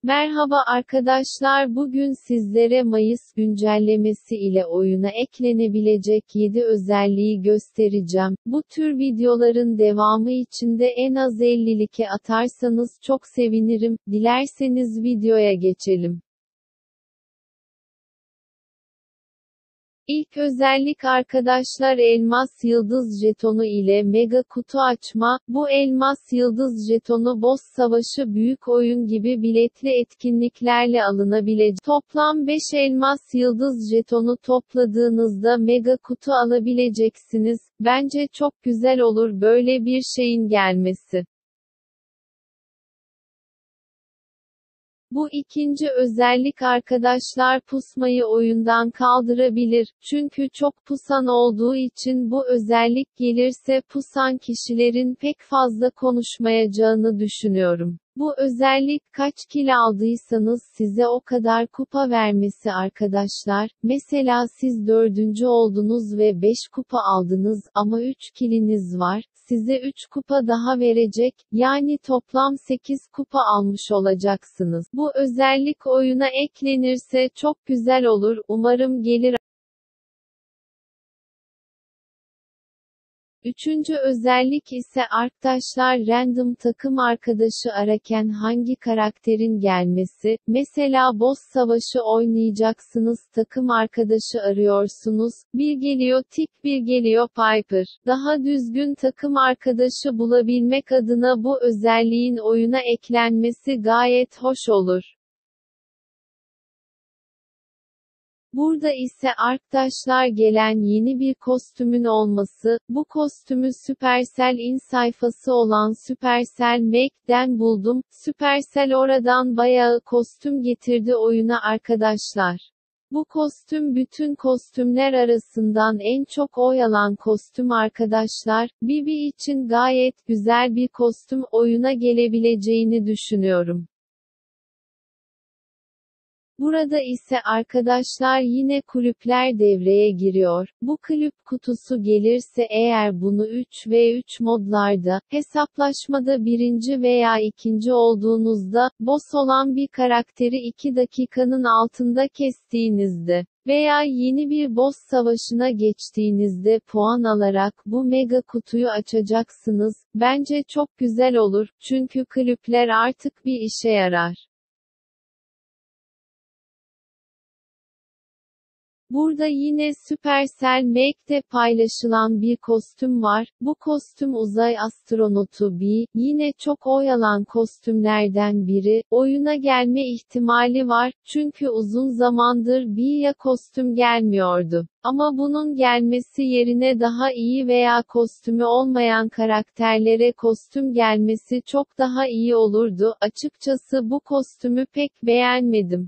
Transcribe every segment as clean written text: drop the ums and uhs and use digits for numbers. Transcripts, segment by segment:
Merhaba arkadaşlar, bugün sizlere Mayıs güncellemesi ile oyuna eklenebilecek 7 özelliği göstereceğim. Bu tür videoların devamı için de en az 50 like atarsanız çok sevinirim. Dilerseniz videoya geçelim. İlk özellik arkadaşlar elmas yıldız jetonu ile mega kutu açma. Bu elmas yıldız jetonu boss savaşı büyük oyun gibi biletli etkinliklerle alınabilecek. Toplam 5 elmas yıldız jetonu topladığınızda mega kutu alabileceksiniz. Bence çok güzel olur böyle bir şeyin gelmesi. Bu ikinci özellik arkadaşlar pusmayı oyundan kaldırabilir, çünkü çok pusan olduğu için bu özellik gelirse pusan kişilerin pek fazla konuşmayacağını düşünüyorum. Bu özellik kaç kill aldıysanız size o kadar kupa vermesi arkadaşlar. Mesela siz 4. oldunuz ve 5 kupa aldınız ama 3 killiniz var. Size 3 kupa daha verecek, yani toplam 8 kupa almış olacaksınız. Bu özellik oyuna eklenirse çok güzel olur, umarım gelir. Üçüncü özellik ise arkadaşlar random takım arkadaşı ararken hangi karakterin gelmesi, mesela boss savaşı oynayacaksınız takım arkadaşı arıyorsunuz, bir geliyor Tick bir geliyor Piper. Daha düzgün takım arkadaşı bulabilmek adına bu özelliğin oyuna eklenmesi gayet hoş olur. Burada ise arkadaşlar gelen yeni bir kostümün olması, bu kostümü Supercell'in sayfası olan Supercell Make'den buldum. Supercell oradan bayağı kostüm getirdi oyuna arkadaşlar. Bu kostüm bütün kostümler arasından en çok oy alan kostüm arkadaşlar. Bibi için gayet güzel bir kostüm, oyuna gelebileceğini düşünüyorum. Burada ise arkadaşlar yine kulüpler devreye giriyor. Bu kulüp kutusu gelirse eğer bunu 3v3 modlarda, hesaplaşmada 1. veya 2. olduğunuzda, boss olan bir karakteri 2 dakikanın altında kestiğinizde veya yeni bir boss savaşına geçtiğinizde puan alarak bu mega kutuyu açacaksınız. Bence çok güzel olur, çünkü kulüpler artık bir işe yarar. Burada yine Supercell Make'de paylaşılan bir kostüm var. Bu kostüm uzay astronotu B. Yine çok oy alan kostümlerden biri. Oyuna gelme ihtimali var, çünkü uzun zamandır B'ye kostüm gelmiyordu. Ama bunun gelmesi yerine daha iyi veya kostümü olmayan karakterlere kostüm gelmesi çok daha iyi olurdu. Açıkçası bu kostümü pek beğenmedim.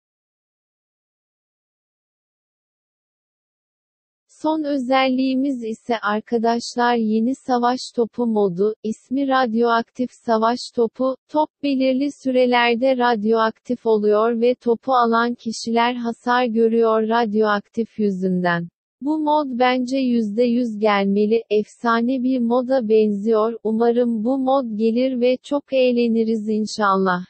Son özelliğimiz ise arkadaşlar yeni savaş topu modu, ismi radyoaktif savaş topu. Top belirli sürelerde radyoaktif oluyor ve topu alan kişiler hasar görüyor radyoaktif yüzünden. Bu mod bence %100 gelmeli, efsane bir moda benziyor, umarım bu mod gelir ve çok eğleniriz inşallah.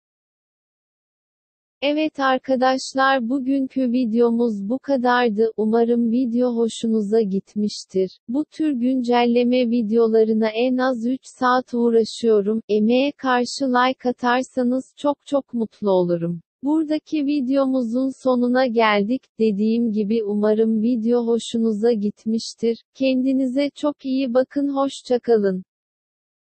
Evet arkadaşlar, bugünkü videomuz bu kadardı. Umarım video hoşunuza gitmiştir. Bu tür güncelleme videolarına en az 3 saat uğraşıyorum. Emeğe karşı like atarsanız çok mutlu olurum. Buradaki videomuzun sonuna geldik. Dediğim gibi umarım video hoşunuza gitmiştir. Kendinize çok iyi bakın, hoşça kalın.